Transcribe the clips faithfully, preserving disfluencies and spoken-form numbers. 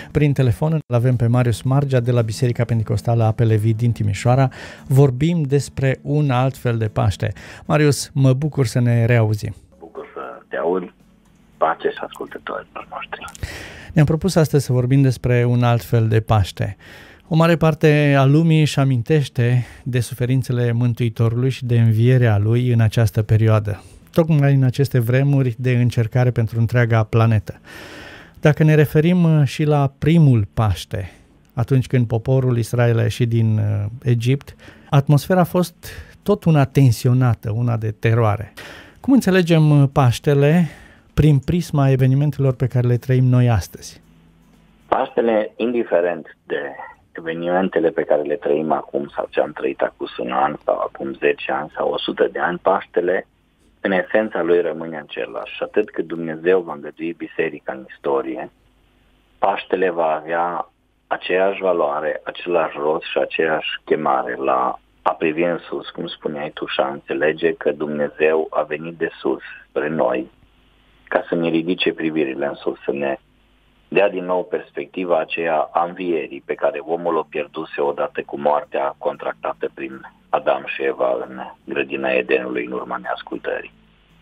Prin telefon îl avem pe Marius Margea de la Biserica Pentecostală Apele Vii din Timișoara. Vorbim despre un alt fel de Paște. Marius, mă bucur să ne reauzim. Bucur să te aud, pace și ascultătorilor noștri. Ne-am propus astăzi să vorbim despre un alt fel de Paște. O mare parte a lumii își amintește de suferințele Mântuitorului și de învierea Lui în această perioadă, tocmai în aceste vremuri de încercare pentru întreaga planetă. Dacă ne referim și la primul Paște, atunci când poporul Israel a ieșit din Egipt, atmosfera a fost tot una tensionată, una de teroare. Cum înțelegem Paștele prin prisma evenimentelor pe care le trăim noi astăzi? Paștele, indiferent de evenimentele pe care le trăim acum sau ce am trăit acum un an sau acum zece ani sau o sută de ani, Paștele, în esența lui, rămâne același. Și atât cât Dumnezeu va îngădui biserica în istorie, Paștele va avea aceeași valoare, același rost și aceeași chemare la a privi în sus, cum spuneai tu, și a înțelege că Dumnezeu a venit de sus spre noi ca să ne ridice privirile în sus, să ne dea din nou perspectiva aceea a învierii pe care omul o pierduse odată cu moartea contractată prin Adam și Eva în grădina Edenului în urma neascultării.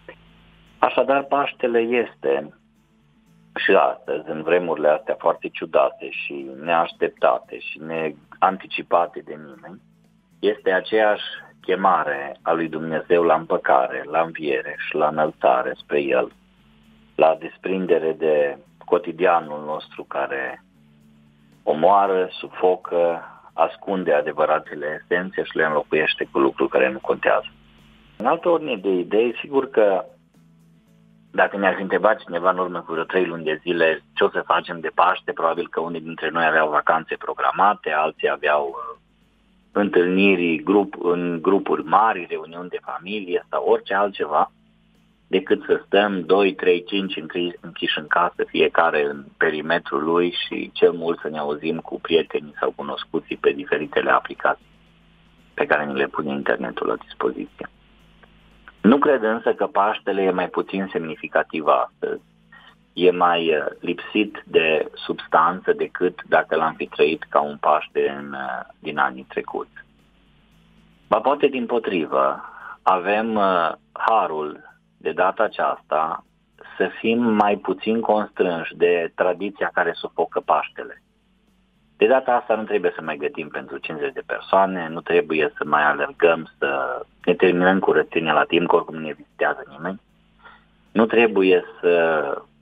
Așadar, Paștele este și astăzi, în vremurile astea foarte ciudate și neașteptate și neanticipate de nimeni, este aceeași chemare a lui Dumnezeu la împăcare, la înviere și la înălțare spre El, la desprindere de cotidianul nostru care omoară, sufocă, ascunde adevăratele esențe și le înlocuiește cu lucruri care nu contează. În altă ordine de idei, sigur că dacă ne-ar fi întrebat cineva în urmă cu vreo trei luni de zile ce o să facem de Paște, probabil că unii dintre noi aveau vacanțe programate, alții aveau întâlniri grup, în grupuri mari, reuniuni de familie sau orice altceva, decât să stăm doi, trei, cinci închiși în casă, fiecare în perimetrul lui și cel mult să ne auzim cu prietenii sau cunoscuții pe diferitele aplicații pe care ni le pune internetul la dispoziție. Nu cred însă că Paștele e mai puțin semnificativ astăzi, e mai lipsit de substanță decât dacă l-am fi trăit ca un Paște în, din anii trecuți. Ba poate dimpotrivă, avem uh, harul de data aceasta să fim mai puțin constrânși de tradiția care sufocă Paștele. De data asta nu trebuie să mai gătim pentru cincizeci de persoane, nu trebuie să mai alergăm, să ne terminăm curățenia la timp, că oricum nu ne vizitează nimeni. Nu trebuie să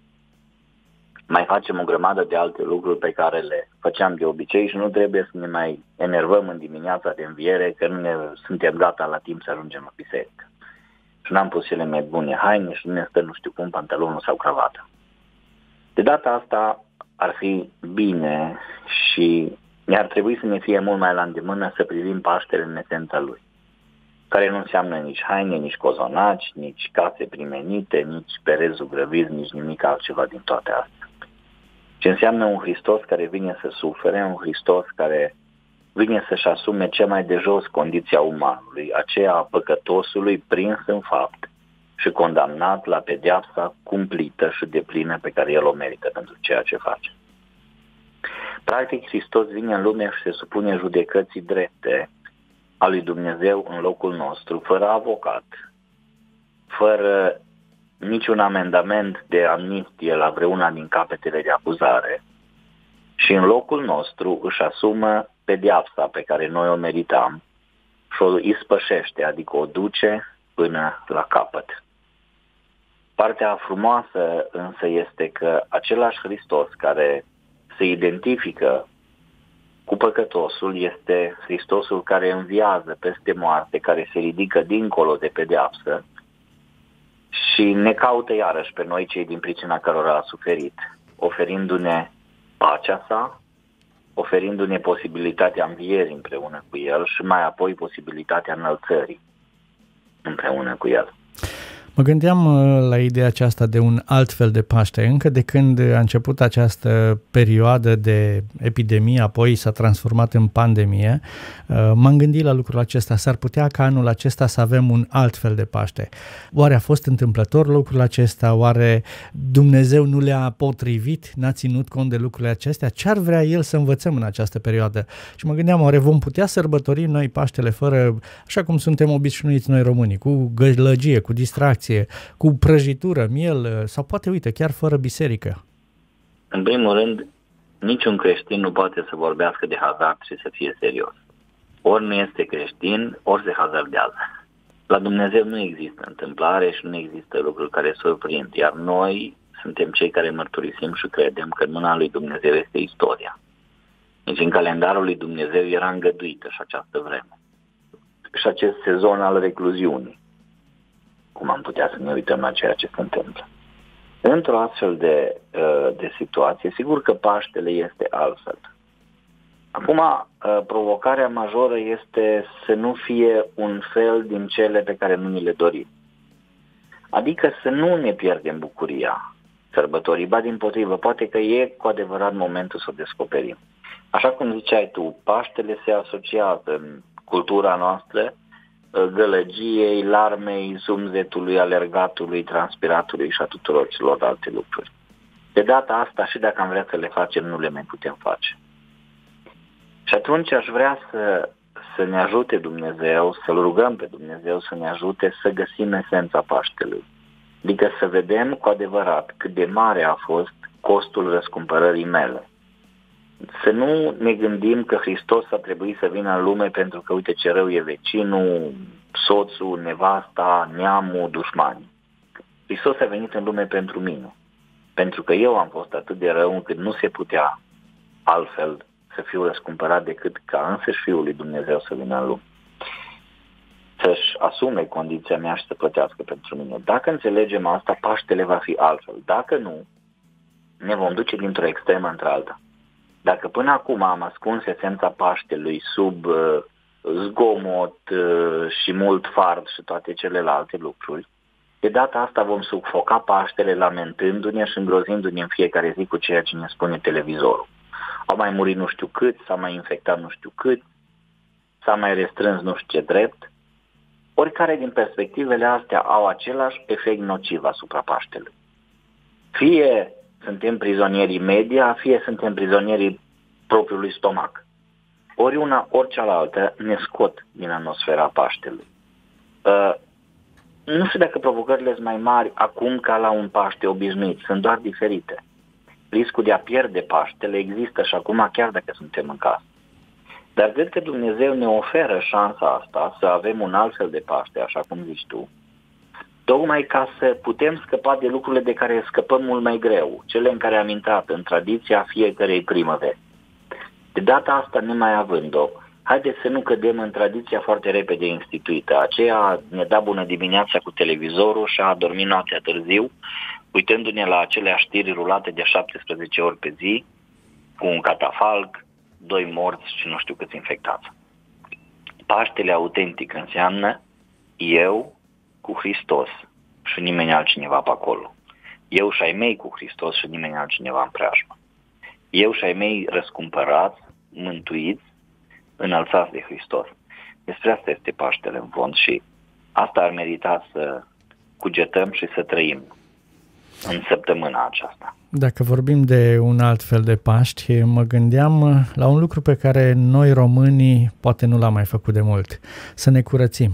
mai facem o grămadă de alte lucruri pe care le făceam de obicei și nu trebuie să ne mai enervăm în dimineața de înviere că nu ne suntem gata la timp să ajungem la biserică. Și n-am pus cele mai bune haine și nu ne stă nu știu cum pantalonul sau cravata. De data asta ar fi bine și ne-ar trebui să ne fie mult mai la îndemână să privim Paștele în esența lui, care nu înseamnă nici haine, nici cozonaci, nici case primenite, nici pereți zugrăviți, nici nimic altceva din toate astea. Ce înseamnă un Hristos care vine să sufere, un Hristos care vine să-și asume cea mai de jos condiția umanului, aceea a păcătosului prins în fapt și condamnat la pedeapsa cumplită și deplină pe care el o merită pentru ceea ce face. Practic, Hristos vine în lume și se supune judecății drepte a lui Dumnezeu în locul nostru, fără avocat, fără niciun amendament de amnistie la vreuna din capetele de acuzare și în locul nostru își asumă pedeapsa pe care noi o meritam și o ispășește, adică o duce până la capăt. Partea frumoasă însă este că același Hristos care se identifică cu păcătosul este Hristosul care înviază peste moarte, care se ridică dincolo de pedeapsă și ne caută iarăși pe noi cei din pricina cărora a suferit, oferindu-ne pacea sa, oferindu-ne posibilitatea învierii împreună cu El și mai apoi posibilitatea înălțării împreună cu El. Mă gândeam la ideea aceasta de un alt fel de Paște. Încă de când a început această perioadă de epidemie, apoi s-a transformat în pandemie, m-am gândit la lucrul acesta. S-ar putea ca anul acesta să avem un alt fel de Paște. Oare a fost întâmplător lucrul acesta? Oare Dumnezeu nu le-a potrivit? N-a ținut cont de lucrurile acestea? Ce ar vrea El să învățăm în această perioadă? Și mă gândeam, oare vom putea sărbători noi Paștele fără, așa cum suntem obișnuiți noi românii, cu gălăgie, cu distracție, cu prăjitură, miel, sau poate, uite, chiar fără biserică? În primul rând, niciun creștin nu poate să vorbească de hazard și să fie serios. Ori nu este creștin, ori se hazardează. La Dumnezeu nu există întâmplare și nu există lucruri care surprind, iar noi suntem cei care mărturisim și credem că în mâna lui Dumnezeu este istoria. Deci în calendarul lui Dumnezeu era îngăduită și această vreme. Și acest sezon al recluziunii. Cum am putea să ne uităm la ceea ce se întâmplă. Într-o astfel de, de situație, sigur că Paștele este altfel. Acum, provocarea majoră este să nu fie un fel din cele pe care nu ni le dorim. Adică să nu ne pierdem bucuria sărbătorii, ba dimpotrivă, poate că e cu adevărat momentul să o descoperim. Așa cum ziceai tu, Paștele se asociază în cultura noastră gălăgiei, larmei, zumzetului, alergatului, transpiratului și a tuturor celorlalte lucruri. De data asta, și dacă am vrea să le facem, nu le mai putem face. Și atunci aș vrea să, să ne ajute Dumnezeu, să-L rugăm pe Dumnezeu să ne ajute să găsim esența Paștelui. Adică să vedem cu adevărat cât de mare a fost costul răscumpărării mele. Să nu ne gândim că Hristos a trebuit să vină în lume pentru că uite ce rău e vecinul, soțul, nevasta, neamul, dușmanii. Hristos a venit în lume pentru mine. Pentru că eu am fost atât de rău încât nu se putea altfel să fiu răscumpărat decât ca însăși Fiul lui Dumnezeu să vină în lume. Să-și asume condiția mea și să plătească pentru mine. Dacă înțelegem asta, Paștele va fi altfel. Dacă nu, ne vom duce dintr-o extremă într-alta. Dacă până acum am ascuns esența Paștelui sub uh, zgomot uh, și mult fard și toate celelalte lucruri, de data asta vom sufoca Paștele lamentându-ne și îngrozindu-ne în fiecare zi cu ceea ce ne spune televizorul. Au mai murit nu știu cât, s-a mai infectat nu știu cât, s-a mai restrâns nu știu ce drept. Oricare din perspectivele astea au același efect nociv asupra Paștelui. Fie suntem prizonierii media, fie suntem prizonierii propriului stomac. Ori una, ori cealaltă ne scot din atmosfera Paștelui. Uh, nu știu dacă provocările sunt mai mari acum ca la un Paște obișnuit, sunt doar diferite. Riscul de a pierde Paștele există și acum chiar dacă suntem în casă. Dar cred că Dumnezeu ne oferă șansa asta să avem un alt fel de Paște, așa cum zici tu, tocmai ca să putem scăpa de lucrurile de care scăpăm mult mai greu, cele în care am intrat în tradiția fiecărei primăveri. De data asta, nemai având-o, haideți să nu cădem în tradiția foarte repede instituită. Aceea ne da bună dimineața cu televizorul și a dormit noaptea târziu, uitându-ne la acele știri rulate de șaptesprezece ori pe zi, cu un catafalc, doi morți și nu știu câți infectați. Paștele autentic înseamnă eu cu Hristos și nimeni altcineva pe acolo. Eu și ai mei cu Hristos și nimeni altcineva în preajmă. Eu și ai mei răscumpărați, mântuiți, înălțați de Hristos. Despre asta este Paștele în fond și asta ar merita să cugetăm și să trăim în săptămâna aceasta. Dacă vorbim de un alt fel de Paști, mă gândeam la un lucru pe care noi românii poate nu l-am mai făcut de mult, să ne curățim.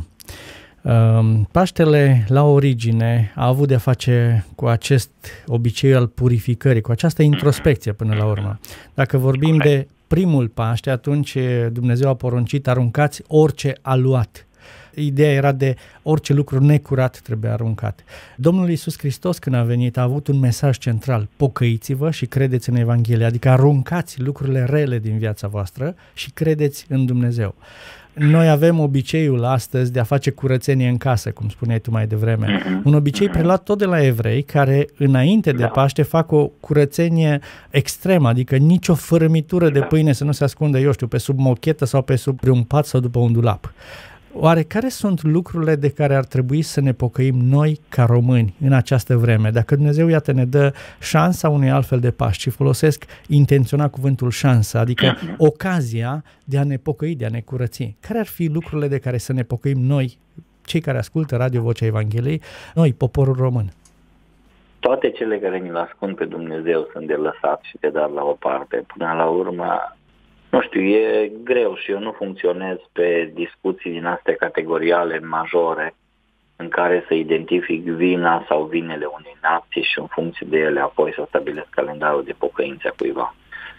Paștele la origine a avut de-a face cu acest obicei al purificării, cu această introspecție până la urmă. Dacă vorbim de primul Paște, atunci Dumnezeu a poruncit: aruncați orice aluat. Ideea era de orice lucru necurat trebuie aruncat. Domnul Iisus Hristos, când a venit, a avut un mesaj central: pocăiți-vă și credeți în Evanghelie, adică aruncați lucrurile rele din viața voastră și credeți în Dumnezeu. Noi avem obiceiul astăzi de a face curățenie în casă, cum spuneai tu mai devreme. Un obicei preluat tot de la evrei, care înainte de Paște fac o curățenie extremă, adică nicio fărâmitură de pâine să nu se ascundă, eu știu, pe sub mochetă sau pe sub un pat sau după un dulap. Oare care sunt lucrurile de care ar trebui să ne pocăim noi ca români în această vreme? Dacă Dumnezeu, iată, ne dă șansa unui altfel de Paști, și folosesc intenționat cuvântul șansă, adică ocazia de a ne pocăi, de a ne curăți. Care ar fi lucrurile de care să ne pocăim noi, cei care ascultă Radio Vocea Evangheliei, noi, poporul român? Toate cele care ni-l ascund pe Dumnezeu sunt de lăsat și de dat la o parte. Până la urmă, nu știu, e greu și eu nu funcționez pe discuții din astea categoriale majore în care să identific vina sau vinele unei nații și în funcție de ele apoi să stabilesc calendarul de pocăință a cuiva.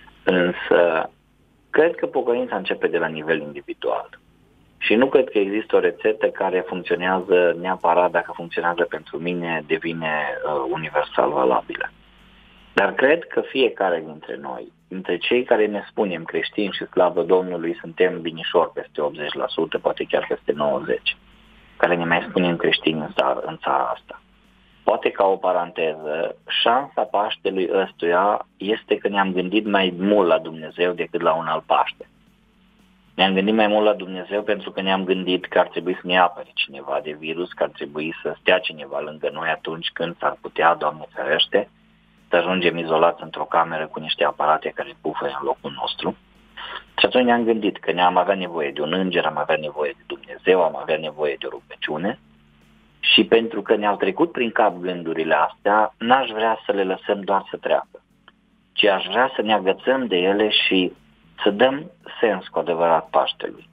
Însă, cred că pocăința începe de la nivel individual. Și nu cred că există o rețetă care funcționează neapărat, dacă funcționează pentru mine, devine uh, universal valabilă. Dar cred că fiecare dintre noi, dintre cei care ne spunem creștini și slavă Domnului, suntem binișori peste optzeci la sută, poate chiar peste nouăzeci la sută, care ne mai spunem creștini în țara, în țara asta. Poate ca o paranteză, șansa Paștelui ăstuia este că ne-am gândit mai mult la Dumnezeu decât la un alt Paște. Ne-am gândit mai mult la Dumnezeu pentru că ne-am gândit că ar trebui să ne apere cineva de virus, că ar trebui să stea cineva lângă noi atunci când s-ar putea, Doamne ferește, să ajungem izolați într-o cameră cu niște aparate care bufă în locul nostru. Și atunci ne-am gândit că ne-am avea nevoie de un înger, am avea nevoie de Dumnezeu, am avea nevoie de o rugăciune și pentru că ne-au trecut prin cap gândurile astea, n-aș vrea să le lăsăm doar să treacă, ci aș vrea să ne agățăm de ele și să dăm sens cu adevărat Paștelui.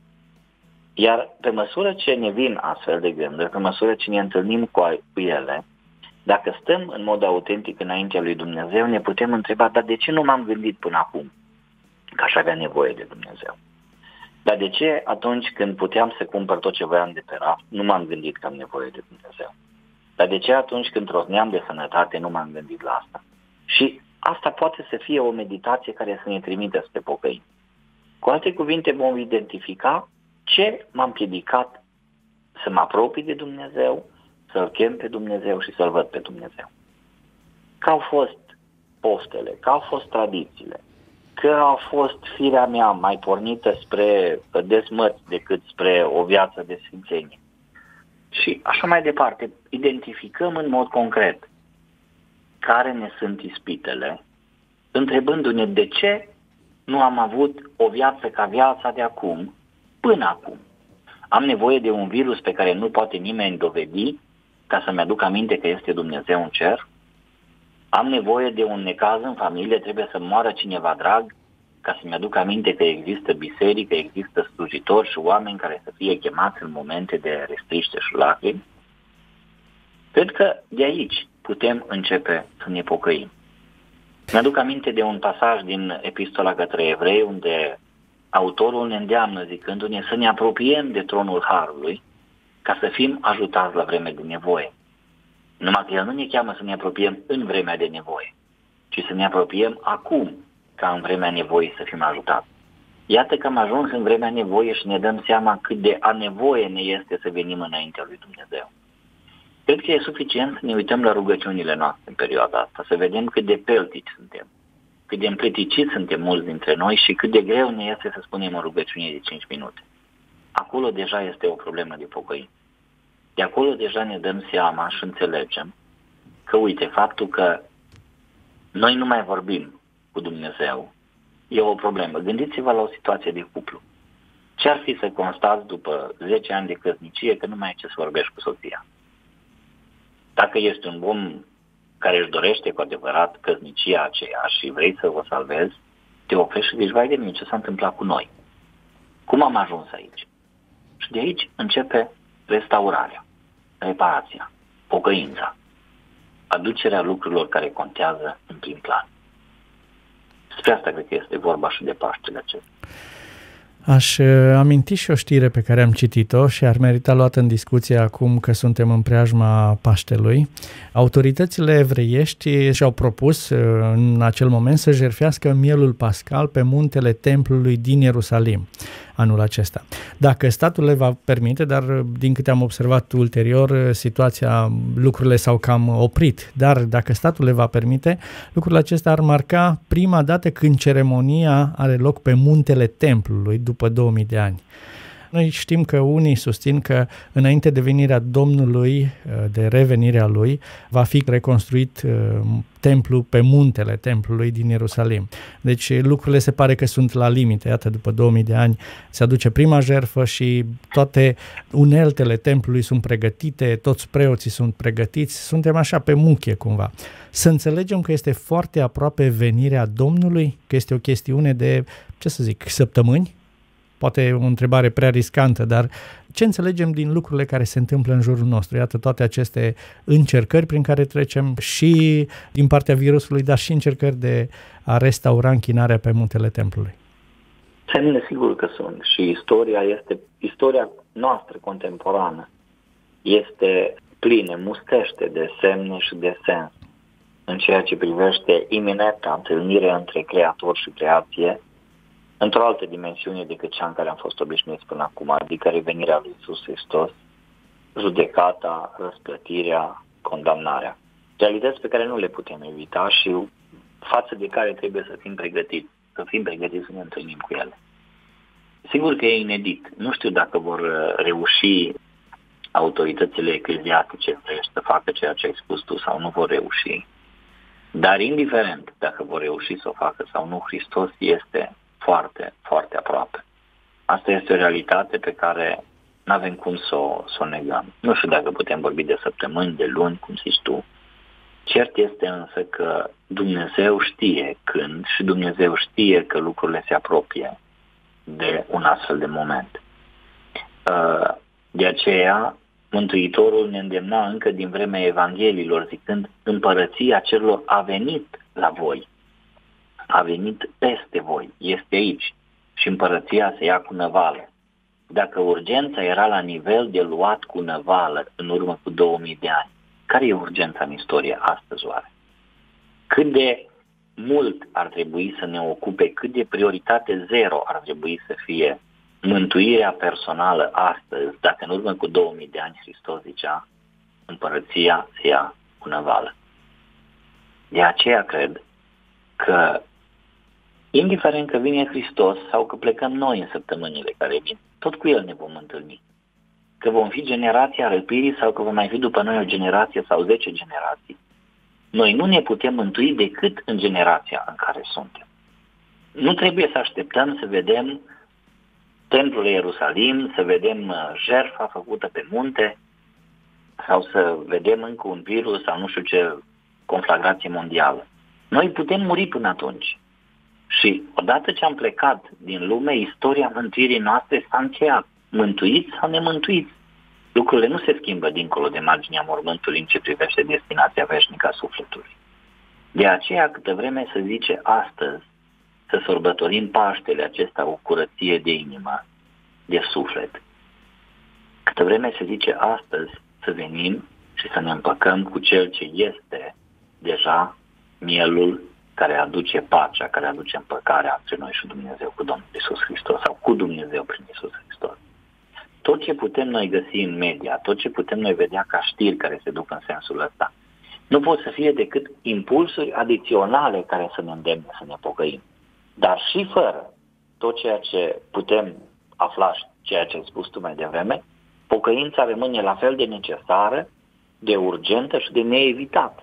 Iar pe măsură ce ne vin astfel de gânduri, pe măsură ce ne întâlnim cu ele, dacă stăm în mod autentic înaintea lui Dumnezeu, ne putem întreba, dar de ce nu m-am gândit până acum că aș avea nevoie de Dumnezeu? Dar de ce atunci când puteam să cumpăr tot ce voiam de pe raft, nu m-am gândit că am nevoie de Dumnezeu? Dar de ce atunci când trosneam de sănătate, nu m-am gândit la asta? Și asta poate să fie o meditație care să ne trimită spre pocăință. Cu alte cuvinte, vom identifica ce m-am împiedicat să mă apropii de Dumnezeu, să-L chem pe Dumnezeu și să-L văd pe Dumnezeu. Că au fost poftele, că au fost tradițiile, că a fost firea mea mai pornită spre dezmăți decât spre o viață de sfințenie. Și așa mai departe, identificăm în mod concret care ne sunt ispitele, întrebându-ne de ce nu am avut o viață ca viața de acum, până acum. Am nevoie de un virus pe care nu poate nimeni dovedi ca să-mi aduc aminte că este Dumnezeu în cer? Am nevoie de un necaz în familie, trebuie să moară cineva drag ca să-mi aduc aminte că există biserică, există slujitori și oameni care să fie chemați în momente de restriște și lacrimi? Cred că de aici putem începe să ne pocăim. Mi-aduc aminte de un pasaj din Epistola către Evrei, unde autorul ne îndeamnă zicându-ne să ne apropiem de tronul Harului ca să fim ajutați la vreme de nevoie. Numai că el nu ne cheamă să ne apropiem în vremea de nevoie, ci să ne apropiem acum ca în vremea nevoii să fim ajutați. Iată că am ajuns în vremea nevoie și ne dăm seama cât de a nevoie ne este să venim înaintea lui Dumnezeu. Cred că e suficient să ne uităm la rugăciunile noastre în perioada asta, să vedem cât de peltici suntem, cât de împleticiți suntem mulți dintre noi și cât de greu ne este să spunem o rugăciune de cinci minute. Acolo deja este o problemă de pocăință. De acolo deja ne dăm seama și înțelegem că, uite, faptul că noi nu mai vorbim cu Dumnezeu e o problemă. Gândiți-vă la o situație de cuplu. Ce ar fi să constați după zece ani de căsnicie că nu mai ai ce să vorbești cu soția? Dacă ești un om care își dorește cu adevărat căsnicia aceea și vrei să o salvezi, te oprești și zici, vai de mine, ce s-a întâmplat cu noi? Cum am ajuns aici? Și de aici începe restaurarea, reparația, pocăința, aducerea lucrurilor care contează în prim plan. Spre asta cred că este vorba și de Paștele acesta. Aș aminti și o știre pe care am citit-o și ar merita luată în discuție acum că suntem în preajma Paștelui. Autoritățile evreiești și-au propus în acel moment să jertfească mielul pascal pe muntele templului din Ierusalim anul acesta. Dacă statul le va permite, dar din câte am observat ulterior, situația, lucrurile s-au cam oprit, dar dacă statul le va permite, lucrurile acestea ar marca prima dată când ceremonia are loc pe muntele templului după două mii de ani. Noi știm că unii susțin că înainte de venirea Domnului, de revenirea Lui, va fi reconstruit templul pe muntele templului din Ierusalim. Deci lucrurile se pare că sunt la limite. Iată, după două mii de ani se aduce prima jertfă și toate uneltele templului sunt pregătite, toți preoții sunt pregătiți, suntem așa pe muchie cumva. Să înțelegem că este foarte aproape venirea Domnului, că este o chestiune de, ce să zic, săptămâni? Poate o întrebare prea riscantă, dar ce înțelegem din lucrurile care se întâmplă în jurul nostru? Iată toate aceste încercări prin care trecem și din partea virusului, dar și încercări de a restaura închinarea pe muntele templului. Semne sigur că sunt și istoria este, istoria noastră contemporană este plină, mustește de semne și de sens în ceea ce privește iminenta întâlnire între creator și creație, într-o altă dimensiune decât cea în care am fost obișnuiți până acum, adică revenirea lui Iisus Hristos, judecata, răsplătirea, condamnarea. Realități pe care nu le putem evita și față de care trebuie să fim pregătiți, să fim pregătiți să ne întâlnim cu ele. Sigur că e inedit. Nu știu dacă vor reuși autoritățile ecleziastice să facă ceea ce ai spus tu sau nu vor reuși. Dar indiferent dacă vor reuși să o facă sau nu, Hristos este foarte, foarte aproape. Asta este o realitate pe care nu avem cum să o, să o negăm. Nu știu dacă putem vorbi de săptămâni, de luni, cum zici tu. Cert este însă că Dumnezeu știe când și Dumnezeu știe că lucrurile se apropie de un astfel de moment. De aceea, Mântuitorul ne îndemna încă din vremea Evangheliilor, zicând, împărăția cerurilor a venit la voi. A venit peste voi, este aici și împărăția se ia cu năvală. Dacă urgența era la nivel de luat cu năvală în urmă cu două mii de ani, care e urgența în istorie astăzi oare? Cât de mult ar trebui să ne ocupe, cât de prioritate zero ar trebui să fie mântuirea personală astăzi, dacă în urmă cu două mii de ani Hristos zicea, împărăția se ia cu năvală. De aceea cred că indiferent că vine Hristos sau că plecăm noi în săptămânile care vin, tot cu El ne vom întâlni. Că vom fi generația răpirii sau că vom mai fi după noi o generație sau zece generații. Noi nu ne putem mântui decât în generația în care suntem. Nu trebuie să așteptăm să vedem templul Ierusalim, să vedem jertfa făcută pe munte sau să vedem încă un virus sau nu știu ce conflagrație mondială. Noi putem muri până atunci. Și odată ce am plecat din lume, istoria mântuirii noastre s-a încheiat. Mântuiți sau nemântuiți. Lucrurile nu se schimbă dincolo de marginea mormântului în ce privește destinația veșnică a sufletului. De aceea, câtă vreme se zice astăzi să sărbătorim Paștele acesta o curăție de inimă, de suflet. Câtă vreme se zice astăzi să venim și să ne împăcăm cu Cel ce este deja mielul care aduce pacea, care aduce împăcarea între noi și Dumnezeu cu Domnul Iisus Hristos sau cu Dumnezeu prin Iisus Hristos. Tot ce putem noi găsi în media, tot ce putem noi vedea ca știri care se duc în sensul ăsta, nu pot să fie decât impulsuri adiționale care să ne îndemne să ne pocăim. Dar și fără tot ceea ce putem afla și ceea ce ai spus tu mai devreme, pocăința rămâne la fel de necesară, de urgentă și de neevitat.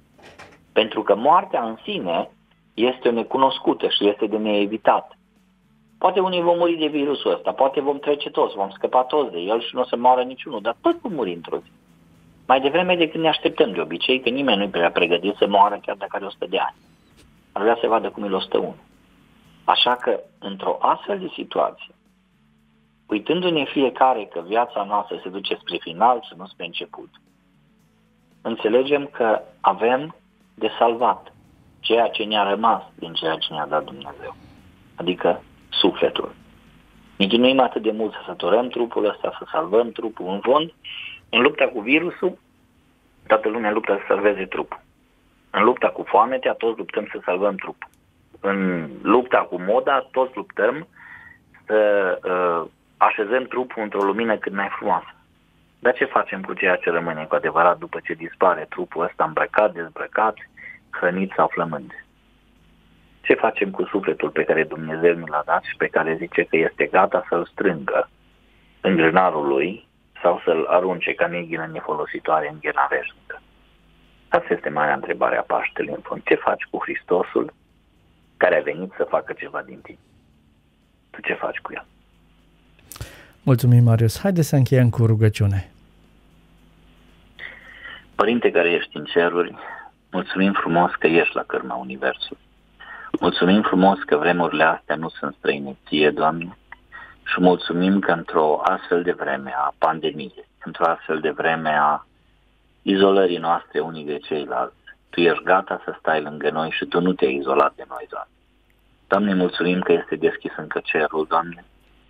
Pentru că moartea în sine este o necunoscută și este de neevitat. Poate unii vom muri de virusul ăsta, poate vom trece toți, vom scăpa toți de el și nu o să moară niciunul, dar tot vom muri într-o zi. Mai devreme decât ne așteptăm de obicei, că nimeni nu-i prea pregătit să moară chiar dacă are o sută de ani. Ar vrea să vadă cum e o sută unu. Așa că, într-o astfel de situație, uitându-ne fiecare că viața noastră se duce spre final și nu spre început, înțelegem că avem de salvat ceea ce ne-a rămas din ceea ce ne-a dat Dumnezeu. Adică sufletul. Ne chinuim atât de mult să săturăm trupul ăsta, să salvăm trupul. În fond, în lupta cu virusul, toată lumea luptă să salveze trupul. În lupta cu foametea, toți luptăm să salvăm trupul. În lupta cu moda, toți luptăm să uh, așezăm trupul într-o lumină cât mai frumoasă. Dar ce facem cu ceea ce rămâne cu adevărat după ce dispare trupul ăsta îmbrăcat, dezbrăcat, hrănit sau flămând? Ce facem cu sufletul pe care Dumnezeu ne l-a dat și pe care zice că este gata să-l strângă în grânarul lui sau să-l arunce ca neghină nefolositoare în ghena veșnică? Asta este marea întrebare a Paștelui, în fond. Ce faci cu Hristosul care a venit să facă ceva din tine? Tu ce faci cu el? Mulțumim, Marius. Haideți să încheiem cu rugăciune. Părinte care ești în ceruri, mulțumim frumos că ești la cârma Universului. Mulțumim frumos că vremurile astea nu sunt străine ție, Doamne, și mulțumim că într-o astfel de vreme a pandemiei, într-o astfel de vreme a izolării noastre unii de ceilalți, Tu ești gata să stai lângă noi și Tu nu te-ai izolat de noi, Doamne. Doamne, mulțumim că este deschis încă cerul, Doamne,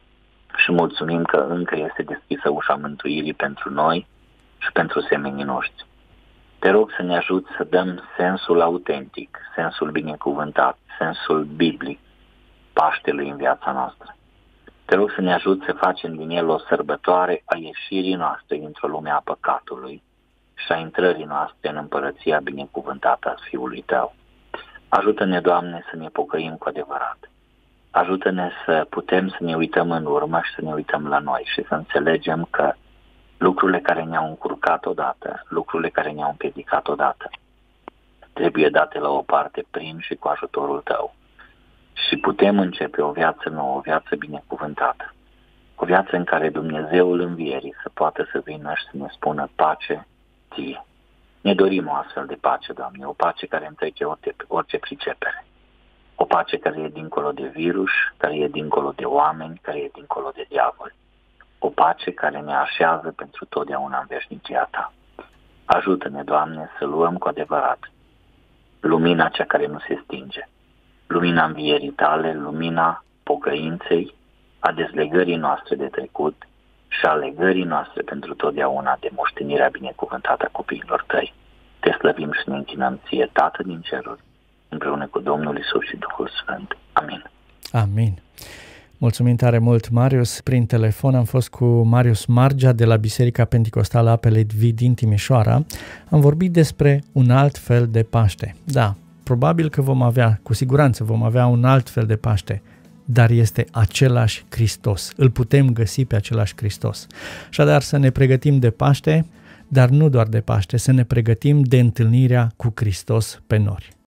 și mulțumim că încă este deschisă ușa mântuirii pentru noi și pentru semenii noștri. Te rog să ne ajuți să dăm sensul autentic, sensul binecuvântat, sensul biblic Paștelui în viața noastră. Te rog să ne ajuți să facem din el o sărbătoare a ieșirii noastre dintr-o lume a păcatului și a intrării noastre în împărăția binecuvântată a Fiului Tău. Ajută-ne, Doamne, să ne pocăim cu adevărat. Ajută-ne să putem să ne uităm în urmă și să ne uităm la noi și să înțelegem că lucrurile care ne-au încurcat odată, lucrurile care ne-au împiedicat odată, trebuie date la o parte prin și cu ajutorul Tău. Și putem începe o viață nouă, o viață binecuvântată. O viață în care Dumnezeul învierii să poată să vină și să ne spună pace ție. Ne dorim o astfel de pace, Doamne, o pace care întrece orice, orice pricepere. O pace care e dincolo de virus, care e dincolo de oameni, care e dincolo de diavol. O pace care ne așează pentru totdeauna în veșnicia Ta. Ajută-ne, Doamne, să luăm cu adevărat lumina cea care nu se stinge. Lumina învierii Tale, lumina pocăinței, a dezlegării noastre de trecut și a legării noastre pentru totdeauna de moștenirea binecuvântată a copiilor Tăi. Te slăvim și ne închinăm Ție, Tată din ceruri, împreună cu Domnul Iisus și Duhul Sfânt. Amin. Amin. Mulțumim tare mult, Marius. Prin telefon am fost cu Marius Margea de la Biserica Pentecostală Apele Vii din Timișoara. Am vorbit despre un alt fel de Paște. Da, probabil că vom avea, cu siguranță vom avea un alt fel de Paște, dar este același Hristos. Îl putem găsi pe același Hristos. Așadar, să ne pregătim de Paște, dar nu doar de Paște, să ne pregătim de întâlnirea cu Hristos pe nori.